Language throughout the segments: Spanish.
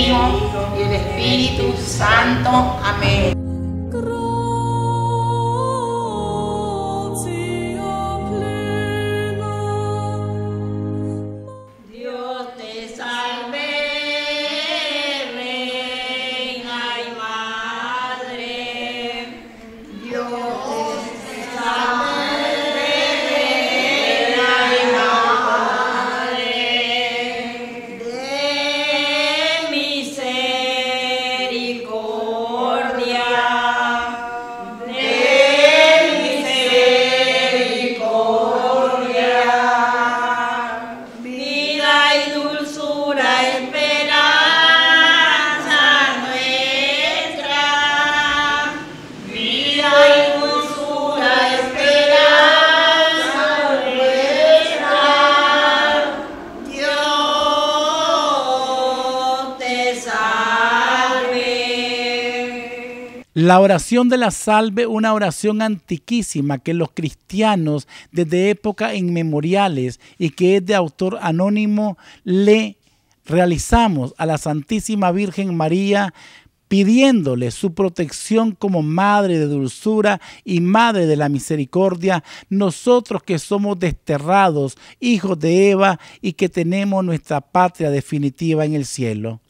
Hijo y el Espíritu Santo. Amén. La oración de la salve, una oración antiquísima que los cristianos desde épocas inmemoriales y que es de autor anónimo, le realizamos a la Santísima Virgen María pidiéndole su protección como Madre de dulzura y Madre de la misericordia, nosotros que somos desterrados, hijos de Eva y que tenemos nuestra patria definitiva en el cielo.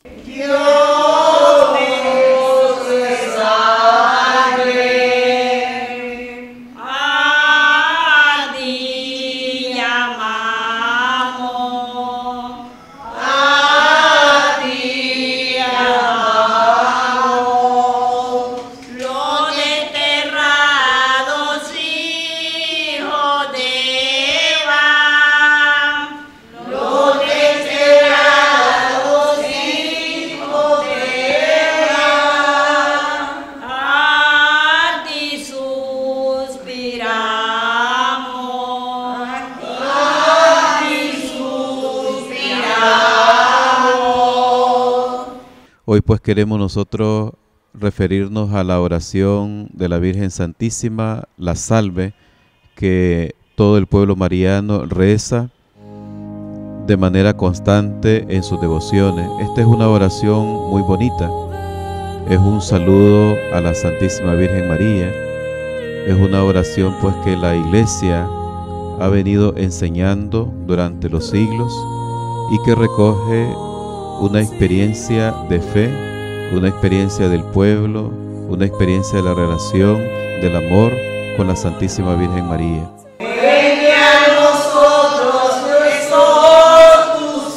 Hoy pues queremos nosotros referirnos a la oración de la Virgen Santísima, la salve, que todo el pueblo mariano reza de manera constante en sus devociones. Esta es una oración muy bonita, es un saludo a la Santísima Virgen María, es una oración pues que la Iglesia ha venido enseñando durante los siglos y que recoge una experiencia de fe, una experiencia del pueblo, una experiencia de la relación, del amor con la Santísima Virgen María. Ven a nosotros tus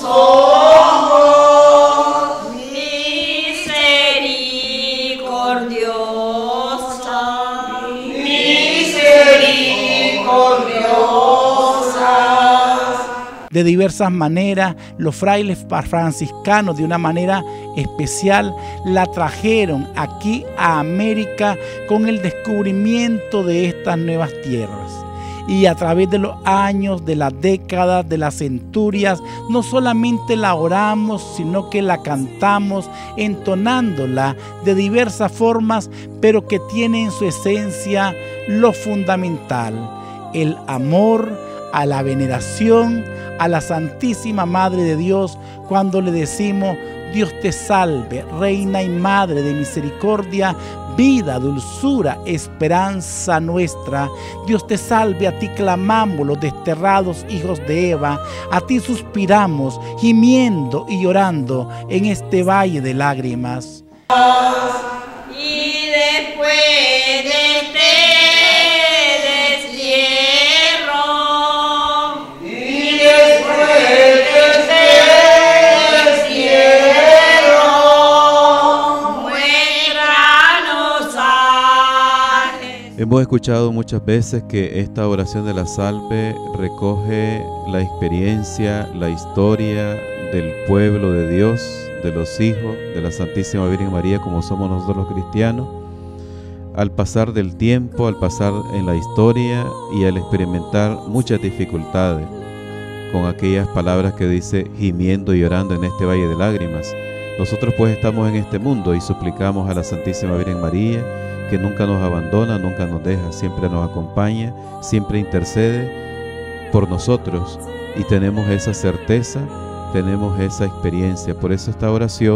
ojos, misericordiosa, misericordiosa. De diversas maneras, los frailes franciscanos de una manera especial la trajeron aquí a América con el descubrimiento de estas nuevas tierras. Y a través de los años, de las décadas, de las centurias, no solamente la oramos, sino que la cantamos, entonándola de diversas formas, pero que tiene en su esencia lo fundamental, el amor a la veneración a la Santísima Madre de Dios, cuando le decimos: Dios te salve, Reina y Madre de misericordia, vida, dulzura, esperanza nuestra. Dios te salve, a ti clamamos los desterrados hijos de Eva, a ti suspiramos, gimiendo y llorando en este valle de lágrimas. Y después de este hemos escuchado muchas veces que esta oración de la salve recoge la experiencia, la historia del pueblo de Dios, de los hijos de la Santísima Virgen María, como somos nosotros los cristianos, al pasar del tiempo, al pasar en la historia y al experimentar muchas dificultades, con aquellas palabras que dice gimiendo y llorando en este valle de lágrimas. Nosotros pues estamos en este mundo y suplicamos a la Santísima Virgen María, que nunca nos abandona, nunca nos deja, siempre nos acompaña, siempre intercede por nosotros, y tenemos esa certeza, tenemos esa experiencia. Por eso esta oración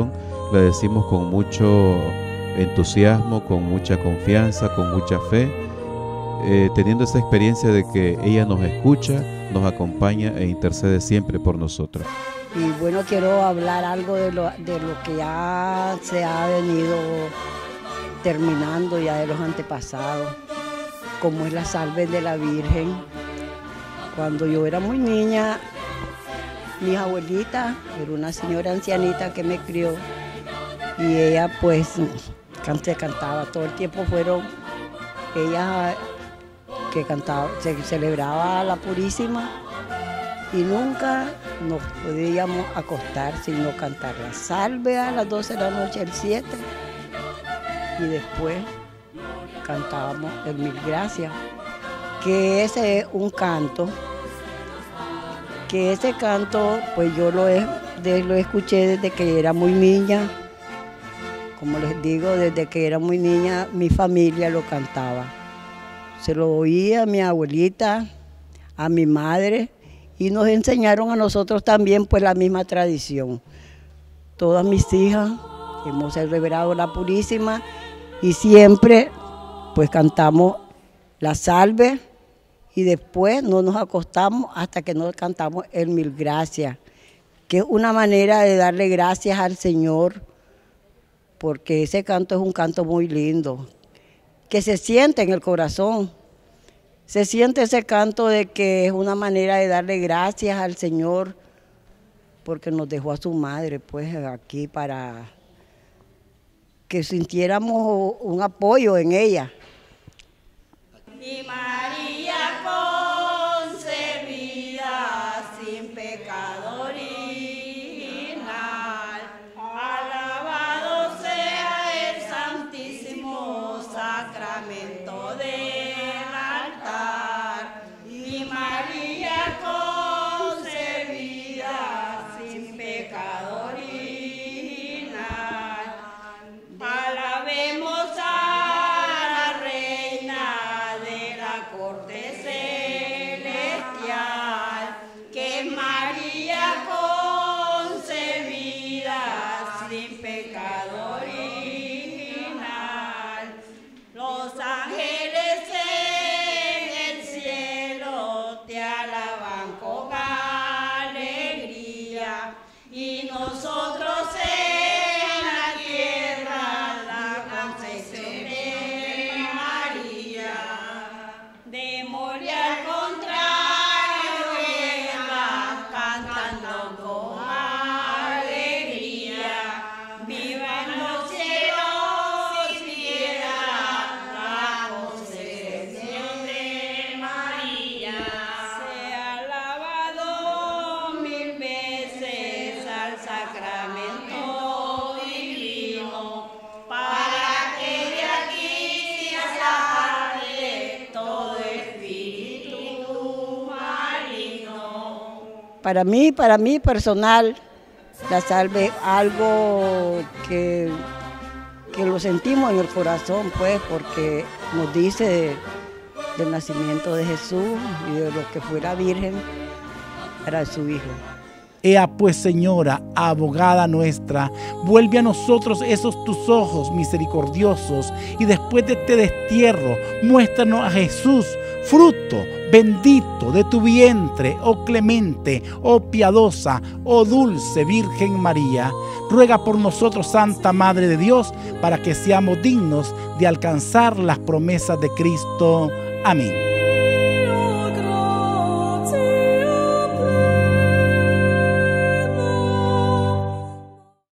le decimos con mucho entusiasmo, con mucha confianza, con mucha fe, teniendo esa experiencia de que ella nos escucha, nos acompaña e intercede siempre por nosotros. Y bueno, quiero hablar algo de lo que ya se ha venido terminando ya de los antepasados, como es la salve de la Virgen. Cuando yo era muy niña, mi abuelita era una señora ancianita que me crió y ella pues cantaba, todo el tiempo fueron ella que cantaba, se celebraba la Purísima y nunca nos podíamos acostar sin no cantar la salve a las 12 de la noche, el 7, y después cantábamos el Mil Gracias, que ese es un canto, que ese canto pues yo lo escuché desde que era muy niña. Como les digo, desde que era muy niña mi familia lo cantaba. Se lo oía a mi abuelita, a mi madre, y nos enseñaron a nosotros también pues la misma tradición. Todas mis hijas hemos celebrado la Purísima y siempre pues cantamos la salve y después no nos acostamos hasta que no cantamos el Mil Gracias, que es una manera de darle gracias al Señor, porque ese canto es un canto muy lindo, que se siente en el corazón. Se siente ese canto de que es una manera de darle gracias al Señor, porque nos dejó a su madre, pues aquí para que sintiéramos un apoyo en ella. Mi María concebida sin pecado original, alabado sea el Santísimo Sacramento del altar. Mi María concebida sin pecado original, alabemos a la Reina de la corte celestial, que es María concebida sin pecado original. Los ángeles en el cielo te alaban con alegría y nosotros en la tierra la concepción de María. Démosle al contrario guerra, cantando con alegría. Vivan los cielos y tierra la concepción de María. Sea alabado mil veces al sacramento divino, para que de aquí se aparte todo espíritu maligno. Para mí personal, la salve es algo que lo sentimos en el corazón, pues, porque nos dice del nacimiento de Jesús y de lo que fue la Virgen para su Hijo. Ea pues, Señora, abogada nuestra, vuelve a nosotros esos tus ojos misericordiosos y después de este destierro, muéstranos a Jesús, fruto bendito de tu vientre, oh clemente, oh piadosa, oh dulce Virgen María. Ruega por nosotros, Santa Madre de Dios, para que seamos dignos de alcanzar las promesas de Cristo. Amén.